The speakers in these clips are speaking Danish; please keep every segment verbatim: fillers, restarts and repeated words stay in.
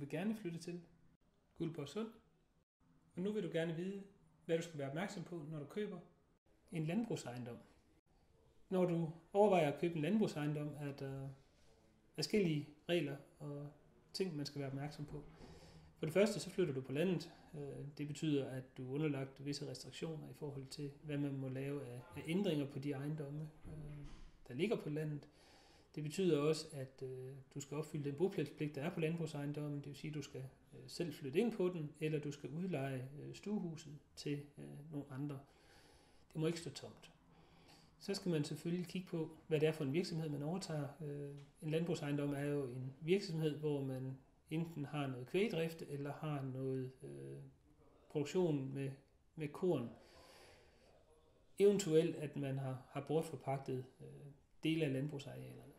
gerne flytte til, Guldborgsund. Og nu vil du gerne vide, hvad du skal være opmærksom på, når du køber en landbrugsejendom. Når du overvejer at købe en landbrugsejendom, er der forskellige regler og ting, man skal være opmærksom på. For det første, så flytter du på landet. Det betyder, at du er underlagt visse restriktioner i forhold til, hvad man må lave af ændringer på de ejendomme, der ligger på landet. Det betyder også, at du skal opfylde den bopælspligt, der er på landbrugsejendommen. Det vil sige, at du skal selv flytte ind på den, eller du skal udleje stuehuset til nogle andre. Det må ikke stå tomt. Så skal man selvfølgelig kigge på, hvad det er for en virksomhed, man overtager. En landbrugsejendom er jo en virksomhed, hvor man enten har noget kvægdrift, eller har noget øh, produktion med, med korn. Eventuelt, at man har, har bortforpagtet øh, dele af landbrugsarealerne.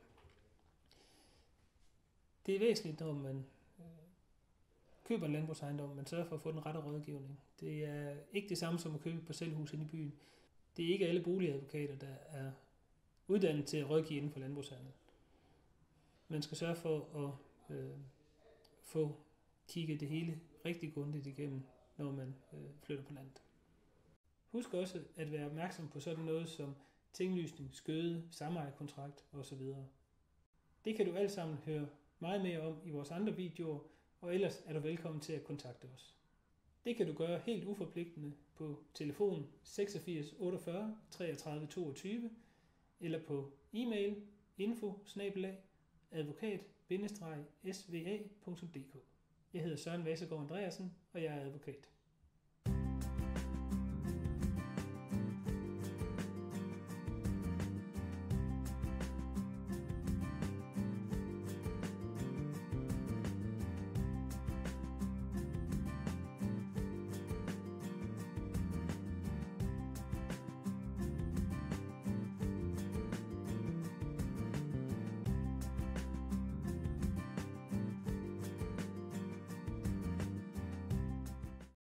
Det er væsentligt, når man øh, køber en landbrugsejendom, man sørger for at få den rette rådgivning. Det er ikke det samme som at købe et parcelhus inde i byen. Det er ikke alle boligadvokater, der er uddannet til at rådgive inden for landbrugshandel. Man skal sørge for at øh, få kigget det hele rigtig grundigt igennem, når man øh, flytter på landet. Husk også at være opmærksom på sådan noget som tinglysning, skøde, samejerkontrakt osv. Det kan du alt sammen høre meget mere om i vores andre videoer, og ellers er du velkommen til at kontakte os. Det kan du gøre helt uforpligtende på telefon seksogfirs otteogfyrre treogtredive toogtyve eller på e-mail info bindestreg advokat bindestreg s v a punktum d k. Jeg hedder Søren Vassegaard Andreasen, og jeg er advokat.